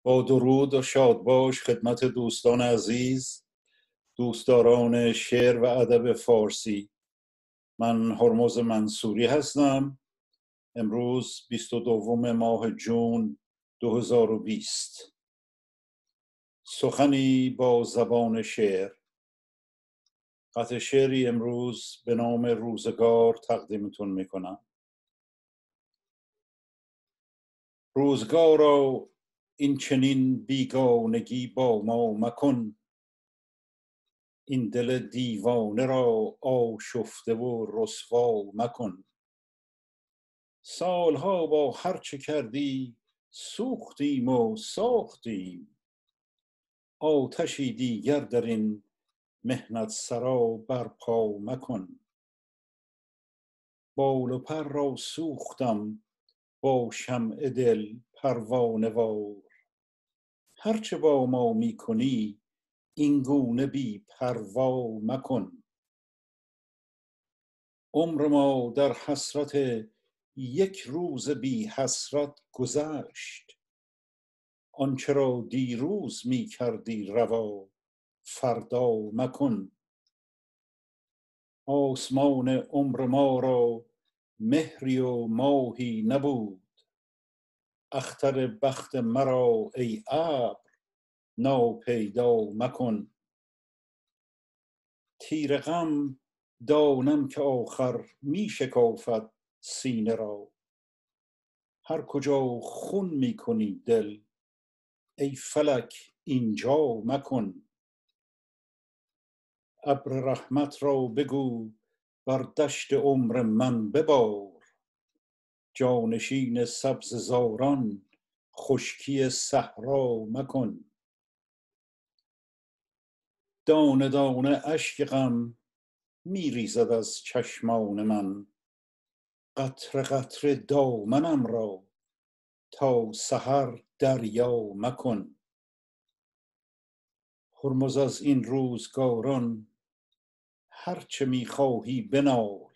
با درود و شادباش خدمت دوستان عزیز، دوستداران شعر و ادب فارسی. من هرمز منصوری هستم. امروز 22 ماه جون 2020. سخنی با زبان شعر. قطعه شعری امروز به نام روزگار تقدیمتون میکنم. روزگارا این چنین بیگانگی با ما مکن، این دل دیوانه را آشفته و رسوا مکن. سالها با هر چه کردی سوختیم و ساختیم، آتشی دیگر در این محنت سرا برپا مکن. بال و پر را سوختم با شمع دل پروانه وار، هرچه با ما می کنی این گونه بی پروا مکن. عمر ما در حسرت یک روز بی حسرت گذشت، آنچه را دیروز می کردی روا فردا مکن. آسمان عمر ما را مهری و ماهی نبود، اختر بخت مرا ای ابر ناپیدا مکن. تیر غم دانم که آخر می شکافد سینه را، هر کجا خون می کنی دل ای فلک اینجا مکن. ابر رحمت را بگو بر دشت عمر من ببار، جانشین سبززاران خشکی صحرا مکن. دانه دانه اشک غم می ریزد از چشمان من، قطره قطره دامنم را تا سحر دریا مکن. هرمز از این روزگاران هرچه می خواهی بنال،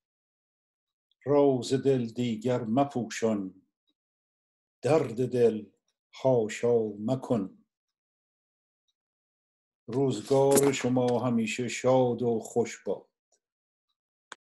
راز دل دیگر مپوشان، درد دل حاشا مکن. روزگار شما همیشه شاد و خوش باد.